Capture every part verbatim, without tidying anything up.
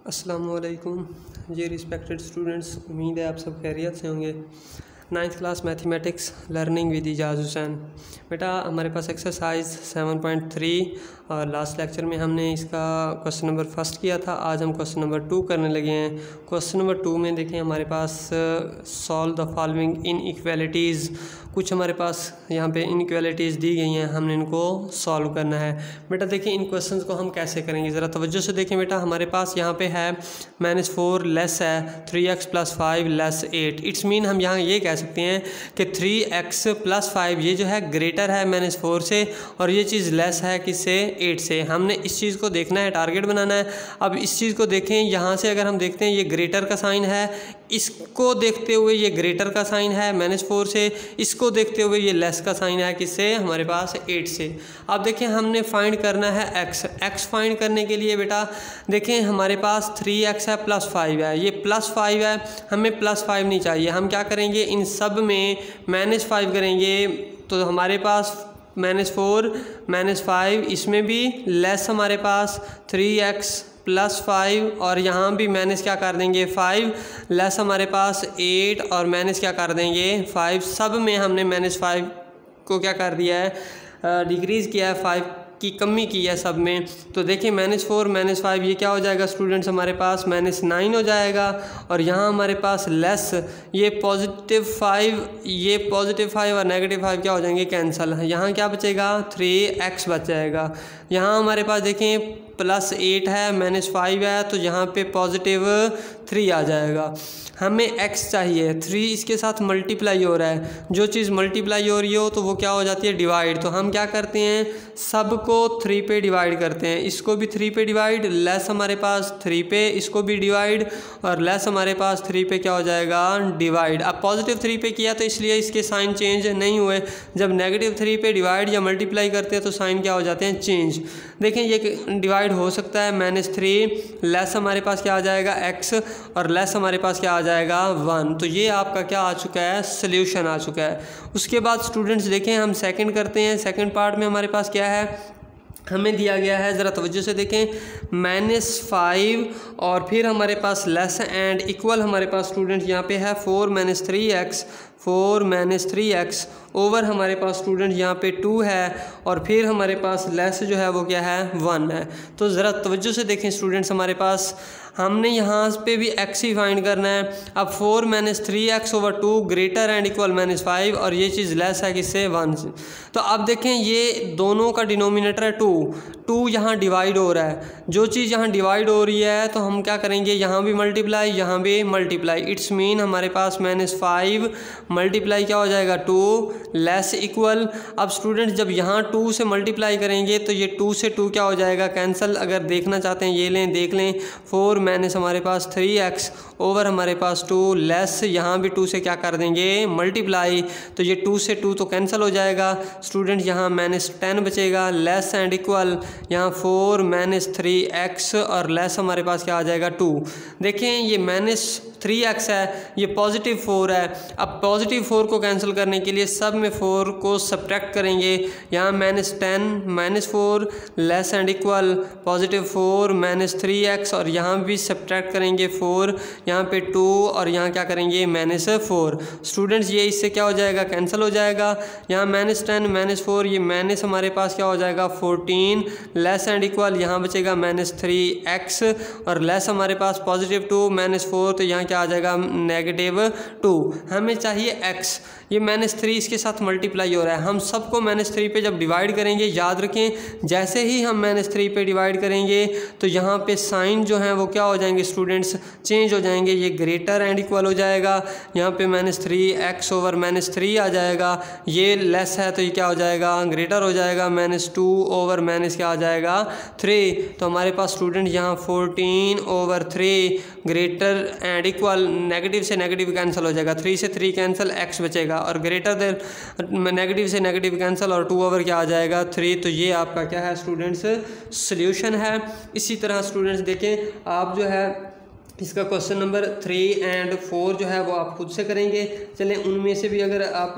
अस्सलामुअलैकुम जी respected students, उम्मीद है आप सब खैरियत से होंगे। Ninth class mathematics learning with Ijaz Hussain. बेटा हमारे पास एक्सरसाइज सेवन पॉइंट थ्री और लास्ट लेक्चर में हमने इसका क्वेश्चन नंबर फर्स्ट किया था। आज हम क्वेश्चन नंबर टू करने लगे हैं। क्वेश्चन नंबर टू में देखें हमारे पास सॉल्व द फॉलोइंग इनइक्वालिटीज़, कुछ हमारे पास यहाँ पे इनइक्वालिटीज़ दी गई हैं, हमने इनको सॉल्व करना है। बेटा देखिए इन क्वेश्चंस को हम कैसे करेंगे, ज़रा तवज्जो से देखें। बेटा हमारे पास यहाँ पे है माइनस फोर लेस है three x plus five less eight. It's mean हम यहाँ ये कह सकते हैं कि थ्री एक्स प्लस फाइव ये जो है ग्रेटर है माइनस फोर से और ये चीज़ लेस है किससे, एट से। हमने इस चीज़ को देखना है, टारगेट बनाना है। अब इस चीज़ को देखें, यहाँ से अगर हम देखते हैं ये ग्रेटर का साइन है, इसको देखते हुए ये ग्रेटर का साइन है माइनस फोर से, इसको देखते हुए ये लेस का साइन है किससे, हमारे पास एट से। अब देखें हमने फाइंड करना है एक्स। एक्स फाइंड करने के लिए बेटा देखें हमारे पास थ्री एक्स है प्लस फाइव है, ये प्लस फाइव है, हमें प्लस फाइव नहीं चाहिए। हम क्या करेंगे, इन सब में माइनस फाइव करेंगे तो हमारे पास माइनस फोर माइनस फाइव, इसमें भी लेस हमारे पास थ्री एक्स प्लस फाइव और यहाँ भी माइनस क्या कर देंगे फाइव, लेस हमारे पास एट और माइनस क्या कर देंगे फाइव। सब में हमने माइनस फाइव को क्या कर दिया है, डिक्रीज़ किया है, फाइव की कमी की है सब में। तो देखिए माइनस फोर माइनस फाइव ये क्या हो जाएगा स्टूडेंट्स, हमारे पास माइनस नाइन हो जाएगा। और यहाँ हमारे पास लेस ये पॉजिटिव फाइव, ये पॉजिटिव फाइव और नेगेटिव फाइव क्या हो जाएंगे, कैंसिल। यहाँ क्या बचेगा, थ्री एक्स बच जाएगा। यहाँ हमारे पास देखें प्लस एट है माइनस फाइव है, तो यहाँ पे पॉजिटिव थ्री आ जाएगा। हमें x चाहिए, थ्री इसके साथ मल्टीप्लाई हो रहा है, जो चीज़ मल्टीप्लाई हो रही हो तो वो क्या हो जाती है, डिवाइड। तो हम क्या करते हैं, सबको थ्री पे डिवाइड करते हैं। इसको भी थ्री पे डिवाइड, लेस हमारे पास थ्री पे, इसको भी डिवाइड और लेस हमारे पास थ्री पे क्या हो जाएगा, डिवाइड। अब पॉजिटिव थ्री पे किया तो इसलिए इसके साइन चेंज नहीं हुए। जब नेगेटिव थ्री पे डिवाइड या मल्टीप्लाई करते हैं तो साइन क्या हो जाते हैं, चेंज। देखें ये डिवाइड हो सकता है, माइनस थ्री लेस हमारे पास क्या आ जाएगा एक्स और लेस हमारे पास क्या आ जाएगा वन। तो ये आपका क्या आ चुका है, सोल्यूशन आ चुका है। उसके बाद स्टूडेंट्स देखें हम सेकंड करते हैं। सेकंड पार्ट में हमारे पास क्या है, हमें दिया गया है, ज़रा तवज्जो से देखें, माइनस फाइव और फिर हमारे पास लेस एंड इक्वल हमारे पास स्टूडेंट यहाँ पे है four minus three x, four minus three x over हमारे पास स्टूडेंट यहाँ पे टू है और फिर हमारे पास लेस जो है वो क्या है, वन है। तो ज़रा तवज्जो से देखें स्टूडेंट्स, हमारे पास हमने यहाँ पे भी एक्स ही फाइंड करना है। अब four minus three x over two greater and equal minus five और ये चीज़ लेस है किससे, वन से। तो अब देखें ये दोनों का डिनोमिनेटर है टू, टू यहाँ डिवाइड हो रहा है। जो चीज़ यहाँ डिवाइड हो रही है तो हम क्या करेंगे, यहाँ भी मल्टीप्लाई यहाँ भी मल्टीप्लाई। इट्स मीन हमारे पास माइनस फाइव मल्टीप्लाई क्या हो जाएगा, टू लेस इक्वल। अब स्टूडेंट्स जब यहाँ टू से मल्टीप्लाई करेंगे तो ये टू से टू क्या हो जाएगा, कैंसिल। अगर देखना चाहते हैं ये लें, देख लें, फोर माइनस हमारे पास थ्री एक्स ओवर हमारे पास टू लेस यहाँ भी टू से क्या कर देंगे, मल्टीप्लाई। तो ये टू से टू तो कैंसिल हो जाएगा स्टूडेंट, यहाँ माइनस टेन बचेगा, लेस एंड इक्वल यहाँ फोर माइनस थ्री एक्स और लेस हमारे पास क्या आ जाएगा, टू। देखें ये माइनस थ्री एक्स है, ये पॉजिटिव फोर है। अब पॉजिटिव फोर को कैंसिल करने के लिए सब में फोर को सब्ट्रैक्ट करेंगे। यहाँ minus ten minus four less and equal positive four minus three x और यहाँ भी सब्ट्रैक्ट करेंगे फोर, यहाँ पे टू और यहाँ क्या करेंगे, माइनस फोर। स्टूडेंट्स ये इससे क्या हो जाएगा, कैंसिल हो जाएगा। यहाँ माइनस टेन माइनस फोर, ये माइनस हमारे पास क्या हो जाएगा, फोर्टीन लेस एंड इक्वल यहाँ बचेगा माइनस थ्री एक्स और लेस हमारे पास पॉजिटिव टू माइनस फोर, तो यहाँ क्या आ जाएगा, नेगेटिव टू। हमें चाहिए एक्स, ये माइनस थ्री इसके साथ मल्टीप्लाई हो रहा है। हम सबको माइनस थ्री पे जब डिवाइड करेंगे, याद रखें जैसे ही हम माइनस थ्री पे डिवाइड करेंगे तो यहाँ पे साइन जो है वो क्या हो जाएंगे स्टूडेंट्स, चेंज हो जाएंगे। ये ग्रेटर एंड इक्वल हो जाएगा, यहाँ पे minus three x over minus three आ जाएगा। ये लेस है तो ये क्या हो जाएगा, ग्रेटर हो जाएगा, माइनस टू ओवर माइनस क्या आ जाएगा, थ्री। तो हमारे पास स्टूडेंट यहाँ fourteen over three greater and equal, negative से नेगेटिव कैंसिल हो जाएगा, थ्री से थ्री कैंसिल, एक्स बचेगा और ग्रेटर देन नेगेटिव से नेगेटिव कैंसिल और टू ओवर क्या आ जाएगा, थ्री। तो ये आपका क्या है स्टूडेंट्स, सोल्यूशन है। इसी तरह स्टूडेंट्स देखें आप जो है इसका question number three and four जो है वो आप खुद से करेंगे। चलें उनमें से भी अगर आप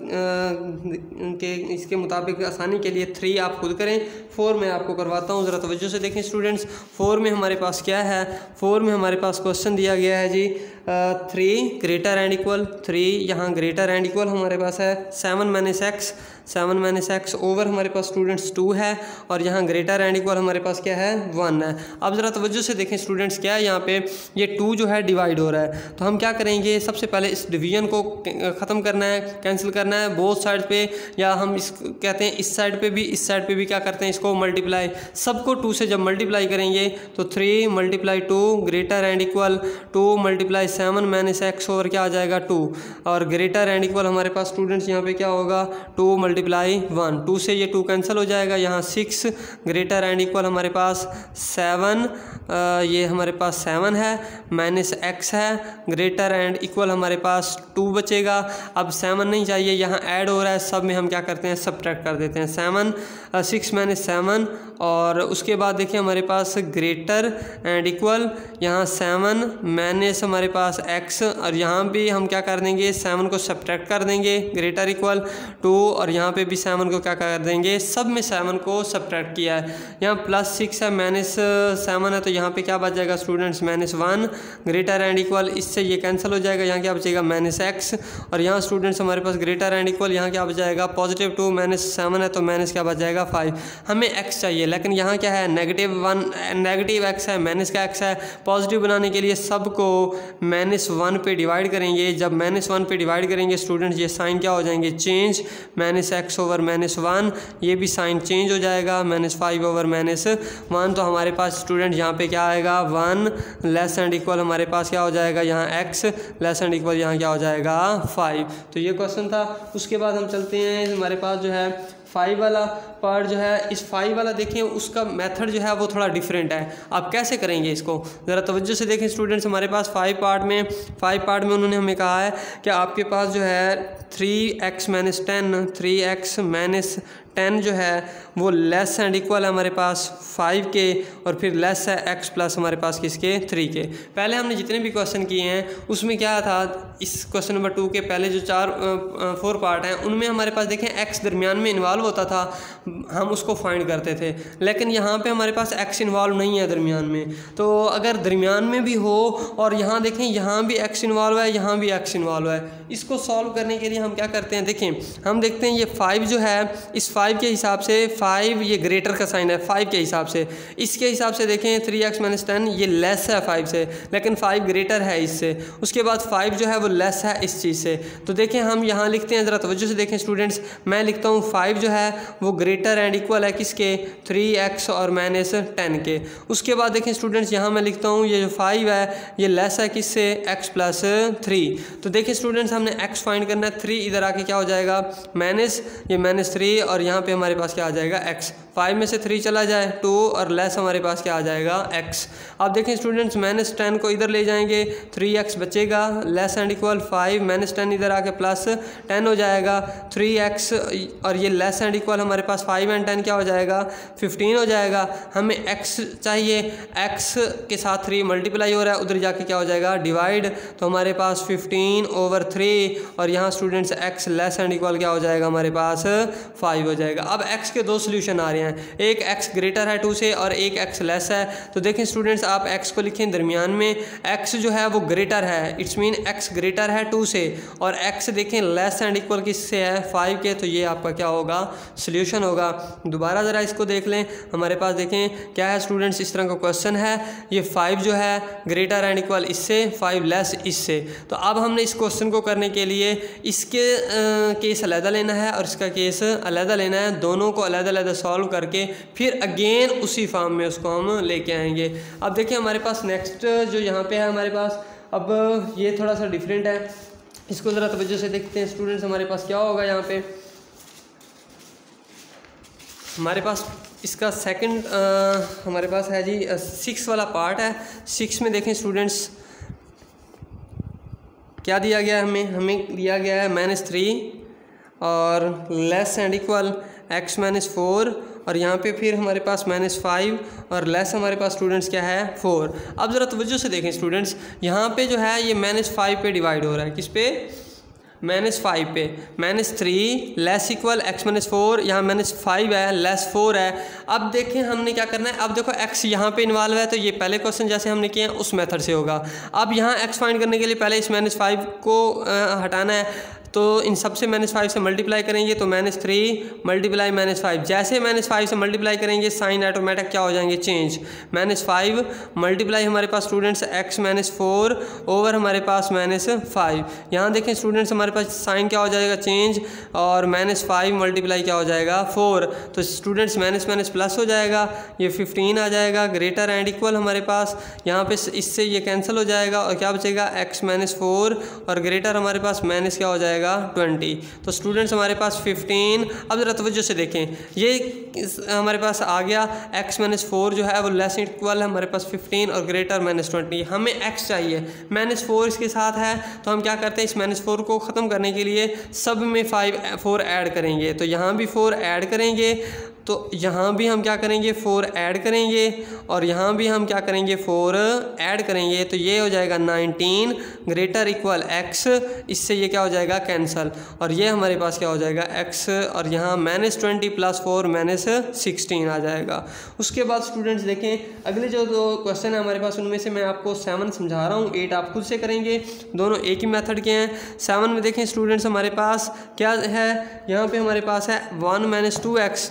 के इसके मुताबिक आसानी के लिए थ्री आप खुद करें, फोर मैं आपको करवाता हूँ। ज़रा तवज्जो से देखें स्टूडेंट्स, फोर में हमारे पास क्या है, फोर में हमारे पास क्वेश्चन दिया गया है जी three greater and equal, three यहाँ ग्रेटर एंड इक्वल हमारे पास है seven minus x, seven minus x over हमारे पास स्टूडेंट्स टू है, और यहाँ ग्रेटर एंड इक्वल हमारे पास क्या है, वन है। अब ज़रा तवज्जो से देखें स्टूडेंट्स, क्या है यहाँ पे ये टू जो है डिवाइड हो रहा है, तो हम क्या करेंगे, सबसे पहले इस डिवीजन को ख़त्म करना है, कैंसिल करना है बोथ साइड पे, या हम इस कहते हैं इस साइड पे भी इस साइड पे भी क्या करते हैं, इसको मल्टीप्लाई, सबको टू से जब मल्टीप्लाई करेंगे तो three multiply two greater and equal two multiply seven minus x over क्या आ जाएगा टू, और ग्रेटर एंड इक्वल हमारे पास स्टूडेंट्स यहाँ पे क्या होगा टू मल्टीप्लाई वन, टू से ये टू कैंसिल हो जाएगा, यहाँ सिक्स ग्रेटर एंड इक्वल हमारे पास सेवन, ये हमारे पास सेवन है माइनस एक्स है, ग्रेटर एंड इक्वल हमारे पास टू बचेगा। अब सेवन नहीं चाहिए, यहाँ ऐड हो रहा है, सब में हम क्या करते हैं सब्ट्रैक्ट कर देते हैं, सेवन सिक्स माइनस सेवन, और उसके बाद देखिए हमारे पास ग्रेटर एंड इक्वल यहाँ सेवन माइनस हमारे पास एक्स, और यहाँ भी हम क्या कर देंगे सेवन को सब्ट्रैक्ट कर देंगे, ग्रेटर इक्वल टू, और यहाँ पे भी सेवन को क्या कर देंगे, सब में सेवन को सब्ट्रैक्ट किया है, यहाँ प्लस सिक्स है माइनस सेवन है, तो यहाँ पे क्या बच जाएगा students minus one, greater and equal इससे ये कैंसिल हो जाएगा, यहाँ क्या बचेगा माइनस एक्स, और यहाँ स्टूडेंट्स हमारे पास ग्रेटर एंड इक्वल यहाँ क्या बच जाएगा पॉजिटिव टू माइनस सेवन है, तो माइनस क्या बच जाएगा फाइव। हमें एक्स चाहिए, लेकिन यहाँ क्या है नेगेटिव वन, नेगेटिव एक्स है, माइनस का एक्स है, पॉजिटिव बनाने के लिए सबको माइनस वन पे डिवाइड करेंगे, जब माइनस वन पे डिवाइड करेंगे स्टूडेंट्स ये साइन क्या हो जाएंगे change, minus x over minus one, ये भी साइन चेंज हो जाएगा, minus five over minus one, तो हमारे पास स्टूडेंट यहाँ पे क्या आएगा वन लेस एंड इक्वल हमारे पास क्या हो जाएगा यहाँ एक्स लेस एंड इक्वल यहाँ क्या हो जाएगा फाइव। तो ये क्वेश्चन था। उसके बाद हम चलते हैं हमारे पास जो है फाइव वाला पार्ट जो है, इस फाइव वाला देखें उसका मेथड जो है वो थोड़ा डिफरेंट है। आप कैसे करेंगे इसको, ज़रा तवज्जो से देखें स्टूडेंट्स, हमारे पास फाइव पार्ट में फाइव पार्ट में उन्होंने हमें कहा है कि आपके पास जो है three x minus ten, three x minus ten जो है वो लेस एंड इक्वल है हमारे पास फाइव के, और फिर लेस है एक्स प्लस हमारे पास किसके थ्री के। पहले हमने जितने भी क्वेश्चन किए हैं उसमें क्या था, इस क्वेश्चन नंबर टू के पहले जो चार फोर पार्ट हैं उनमें हमारे पास देखें एक्स दरमियान में इन्वॉल्व होता था, हम उसको फाइंड करते थे, लेकिन यहाँ पे हमारे पास एक्स इन्वॉल्व नहीं है दरमियान में। तो अगर दरमियान में भी हो और यहाँ देखें यहाँ भी एक्स इन्वॉल्व है, यहाँ भी एक्स इन्वॉल्व है, इसको सॉल्व करने के लिए हम क्या करते हैं, देखें हम देखते हैं ये फाइव जो है इस फाइव के हिसाब से, फाइव ये ग्रेटर का साइन है फाइव के हिसाब से, इसके हिसाब से देखें थ्री एक्स माइनस टेन ये लेस है फाइव से, लेकिन फाइव ग्रेटर है इससे, उसके बाद फाइव जो है वो लेस है इस चीज़ से। तो देखें हम यहाँ लिखते हैं, ज़रा तवज्जो से देखें स्टूडेंट्स, मैं लिखता हूँ फाइव जो है वो ग्रेटर एंड इक्वल है किसके थ्री एक्स और माइनस टेन के। उसके बाद देखें स्टूडेंट्स यहाँ मैं लिखता हूँ ये जो फाइव है ये लेस है किससे एक्स प्लस थ्री। तो देखिए स्टूडेंट्स हमने एक्स फाइंड करना है, थ्री इधर आके क्या हो जाएगा माइनस, ये माइनस थ्री, और यहाँ पे हमारे पास क्या आ जाएगा एक्स, फाइव में से थ्री चला जाए टू, और लेस हमारे पास क्या आ जाएगा एक्स। अब देखें स्टूडेंट्स माइनस टेन को इधर ले जाएंगे, थ्री एक्स बचेगा, less and equal five, minus ten इधर आके प्लस टेन हो जाएगा, थ्री एक्स और ये लेस एंड इक्वल हमारे पास फाइव एंड टेन क्या हो जाएगा फिफ्टीन हो जाएगा। हमें एक्स चाहिए, एक्स के साथ थ्री मल्टीप्लाई हो रहा है, उधर जाके क्या हो जाएगा डिवाइड, तो हमारे पास फिफ्टीन ओवर थ्री, और यहाँ students x less and equal क्या हो जाएगा हमारे पास फाइव हो जाएगा। अब एक्स के दो सोल्यूशन आ रहे हैं, एक एक्स ग्रेटर है टू से और एक एक्स लेस है। तो देखें स्टूडेंट्स आप एक्स को लिखें दरमियान में, एक्स जो है वो ग्रेटर है, इट्स मीन एक्स ग्रेटर है टू से, और एक्स देखें लेस एंड इक्वल किससे है फाइव के, तो ये आपका क्या होगा सोल्यूशन होगा। दोबारा ज़रा इसको देख लें, हमारे पास देखें क्या है स्टूडेंट्स, इस तरह का क्वेश्चन है, ये फाइव जो है ग्रेटर एंड इक्वल इससे, फाइव लेस इससे। तो अब हमने इस क्वेश्चन को करने के लिए इसके केस अलहदा लेना है और इसका केस अलहदा लेना है, दोनों को अलहदा अलहदा सॉल्व करके फिर अगेन उसी फॉर्म में उसको हम लेके आएंगे। अब देखिए हमारे पास नेक्स्ट जो यहाँ पे है हमारे पास, अब ये थोड़ा सा डिफरेंट है, इसको ज़रा तवज्जो से देखते हैं स्टूडेंट्स। हमारे पास क्या होगा यहाँ पे, हमारे पास इसका सेकंड हमारे पास है जी सिक्स वाला पार्ट है। सिक्स में देखें स्टूडेंट्स क्या दिया गया है हमें, हमें दिया गया है माइनस थ्री और less and equal x minus four और यहाँ पे फिर हमारे पास माइनस फाइव और लेस हमारे पास स्टूडेंट्स क्या है फोर। अब ज़रा तवज्जो से देखें स्टूडेंट्स, यहाँ पे जो है ये माइनस फाइव पे डिवाइड हो रहा है, किस पे, माइनस फाइव पे। Minus three less equal x minus four, यहाँ माइनस फाइव है लेस फोर है। अब देखें हमने क्या करना है, अब देखो एक्स यहाँ पे इन्वॉल्व है तो ये पहले क्वेश्चन जैसे हमने किया उस मेथड से होगा। अब यहाँ एक्स फाइंड करने के लिए पहले इस माइनस फाइव को आ, हटाना है, तो इन सबसे माइनस फाइव से मल्टीप्लाई करेंगे तो minus three multiply minus five, जैसे माइनस फाइव से मल्टीप्लाई करेंगे साइन ऑटोमेटिक क्या हो जाएंगे चेंज। माइनस फाइव मल्टीप्लाई हमारे पास students x minus four over हमारे पास माइनस फाइव। यहाँ देखें स्टूडेंट्स हमारे पास साइन क्या हो जाएगा चेंज, और माइनस फाइव मल्टीप्लाई क्या हो जाएगा फोर, तो स्टूडेंट्स माइनस माइनस प्लस हो जाएगा, ये फिफ्टीन आ जाएगा। ग्रेटर एंड इक्वल हमारे पास यहाँ पे इससे ये कैंसिल हो जाएगा और क्या बचेगा एक्स माइनस फोर, और ग्रेटर हमारे पास माइनस क्या हो जाएगा ट्वेंटी। तो स्टूडेंट्स हमारे पास फिफ्टीन। अब जरा तवज्जो से देखें, ये हमारे पास आ गया x माइनस फोर जो है वो लेस इक्वल है हमारे पास फिफ्टीन और ग्रेटर माइनस ट्वेंटी। हमें x चाहिए, माइनस फोर इसके साथ है तो हम क्या करते हैं इस माइनस फोर को ख़त्म करने के लिए सब में फाइव फोर ऐड करेंगे, तो यहाँ भी फोर ऐड करेंगे, तो यहाँ भी हम क्या करेंगे फोर ऐड करेंगे, और यहाँ भी हम क्या करेंगे फोर ऐड करेंगे, तो ये हो जाएगा नाइनटीन ग्रेटर इक्वल x, इससे ये क्या हो जाएगा कैंसल, और ये हमारे पास क्या हो जाएगा x, और यहाँ minus twenty plus four minus sixteen आ जाएगा। उसके बाद स्टूडेंट्स देखें अगले जो दो क्वेश्चन है हमारे पास उनमें से मैं आपको सेवन समझा रहा हूँ, एट आप खुद से करेंगे, दोनों एक ही मेथड के हैं। सेवन में देखें स्टूडेंट्स हमारे पास क्या है, यहाँ पे हमारे पास है one minus two x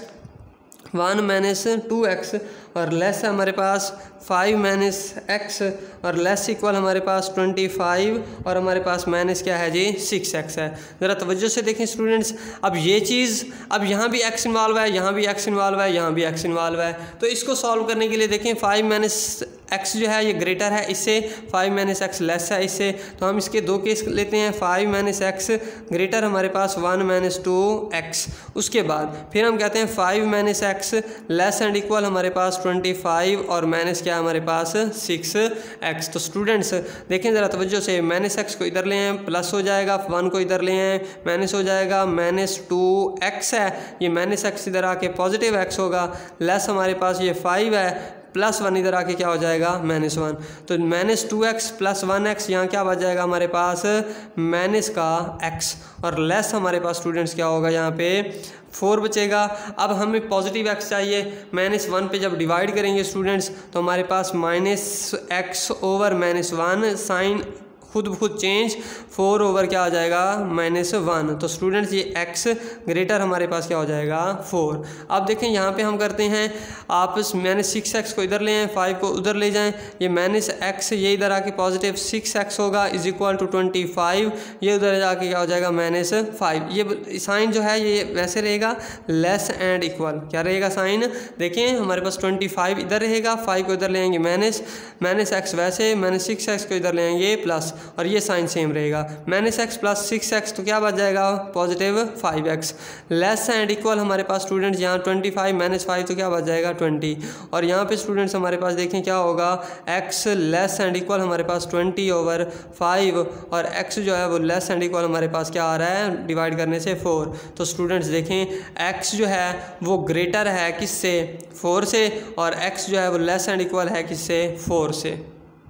one minus two x और लेस है हमारे पास फाइव माइनस एक्स, और लेस इक्वल हमारे पास ट्वेंटी फाइव, और हमारे पास माइनस क्या है जी सिक्स एक्स है। ज़रा तवज्जो से देखें स्टूडेंट्स, अब ये चीज़ अब यहाँ भी x इन्वॉल्व है, यहाँ भी x इन्वॉल्व है, यहाँ भी x इन्वॉल्व है, तो इसको सॉल्व करने के लिए देखें फाइव माइनस एक्स जो है ये ग्रेटर है इससे, फाइव माइनस एक्स लेस है इससे, तो हम इसके दो केस लेते हैं। फाइव माइनस एक्स ग्रेटर हमारे पास वन माइनस टू एक्स, उसके बाद फिर हम कहते हैं five minus x less and equal हमारे पास ट्वेंटी फाइव और माइनस क्या हमारे पास सिक्स एक्स। तो स्टूडेंट्स देखें ज़रा तवज्जो से, माइनस एक्स को इधर ले आए प्लस हो जाएगा, वन को इधर ले आए माइनस हो जाएगा, माइनस टू एक्स है, ये माइनस एक्स इधर आके पॉजिटिव एक्स होगा, लेस हमारे पास ये फाइव है, प्लस वन इधर आके क्या हो जाएगा माइनस वन, तो minus two x plus one x यहाँ क्या बच जाएगा हमारे पास माइनस का एक्स, और लेस हमारे पास स्टूडेंट्स क्या होगा यहाँ पे फोर बचेगा। अब हमें पॉजिटिव एक्स चाहिए, माइनस वन पे जब डिवाइड करेंगे स्टूडेंट्स तो हमारे पास minus x over minus one, sign खुद खुद चेंज, फोर ओवर क्या आ जाएगा माइनस वन, तो स्टूडेंट्स ये x ग्रेटर हमारे पास क्या हो जाएगा फोर। अब देखें यहाँ पे हम करते हैं आप माइनस सिक्स एक्स को इधर ले आएँ, फाइव को उधर ले जाएं, ये माइनस एक्स ये इधर आके पॉजिटिव सिक्स एक्स होगा is equal to twenty five, ये उधर जाके क्या हो जाएगा माइनस फाइव। ये साइन जो है ये वैसे रहेगा लेस एंड इक्वल, क्या रहेगा साइन, देखें हमारे पास ट्वेंटी फाइव इधर रहेगा, फाइव को इधर ले आएंगे माइनस, माइनस एक्स वैसे, माइनस सिक्स एक्स को इधर ले आएंगे प्लस, और ये साइन सेम रहेगा, minus x plus six x तो क्या बच जाएगा positive five x. Less and equal हमारे पास स्टूडेंट्स यहाँ ट्वेंटी फाइव माइनस फाइव तो क्या बच जाएगा ट्वेंटी, और यहाँ पे स्टूडेंट्स हमारे पास देखें क्या होगा x लेस एंड इक्वल हमारे पास ट्वेंटी ओवर फाइव, और x जो है वो लेस एंड इक्वल हमारे पास क्या आ रहा है डिवाइड करने से फोर। तो स्टूडेंट्स देखें x जो है वो ग्रेटर है किससे फोर से, और x जो है वो लेस एंड इक्वल है किससे फोर से।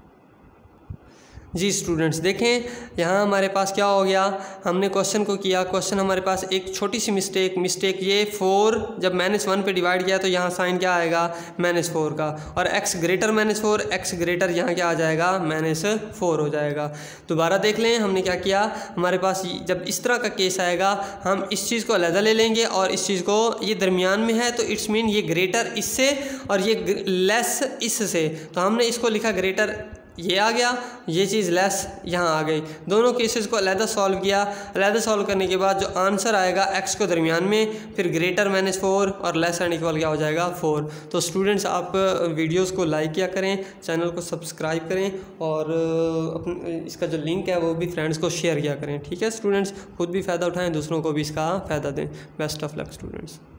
जी स्टूडेंट्स देखें यहाँ हमारे पास क्या हो गया, हमने क्वेश्चन को किया, क्वेश्चन हमारे पास एक छोटी सी मिस्टेक मिस्टेक ये फोर जब माइनस वन पे डिवाइड किया तो यहाँ साइन क्या आएगा माइनस फोर का, और x greater minus four, x greater यहाँ क्या आ जाएगा माइनस फोर हो जाएगा। दोबारा देख लें हमने क्या किया, हमारे पास जब इस तरह का केस आएगा हम इस चीज़ को अलग ले लेंगे और इस चीज़ को, ये दरमियान में है तो इट्स मीन ये ग्रेटर इससे और ये लेस इससे, तो हमने इसको लिखा ग्रेटर, ये आ गया, ये चीज़ लेस यहाँ आ गई। दोनों केसेस को अलहदा सॉल्व किया, अलहदा सॉल्व करने के बाद जो आंसर आएगा x को दरमियान में, फिर ग्रेटर माइनस फोर और लेस एंड इक्वल क्या हो जाएगा फोर। तो स्टूडेंट्स आप वीडियोस को लाइक किया करें, चैनल को सब्सक्राइब करें, और अपने इसका जो लिंक है वो भी फ्रेंड्स को शेयर किया करें। ठीक है स्टूडेंट्स, खुद भी फ़ायदा उठाएँ, दूसरों को भी इसका फ़ायदा दें। Best of luck students.